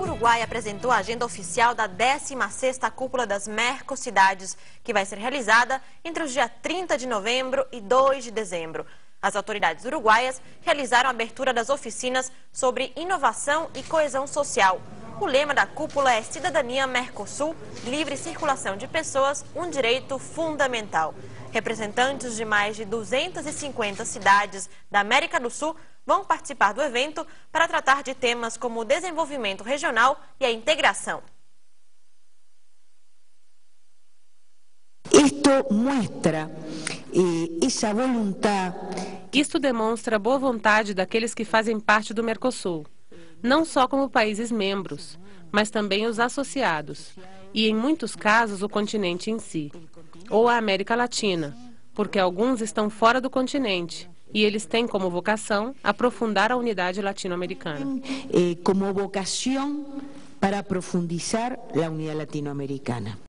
Uruguai apresentou a agenda oficial da 16ª Cúpula das Mercocidades, que vai ser realizada entre os dias 30 de novembro e 2 de dezembro. As autoridades uruguaias realizaram a abertura das oficinas sobre inovação e coesão social. O lema da cúpula é Cidadania Mercosul, livre circulação de pessoas, um direito fundamental. Representantes de mais de 250 cidades da América do Sul vão participar do evento para tratar de temas como o desenvolvimento regional e a integração. Isto demonstra a boa vontade daqueles que fazem parte do Mercosul, não só como países membros, mas também os associados, e em muitos casos o continente em si, ou a América Latina, porque alguns estão fora do continente, e eles têm como vocação aprofundar a unidade latino-americana. Como vocação para profundizar a unidade latino-americana.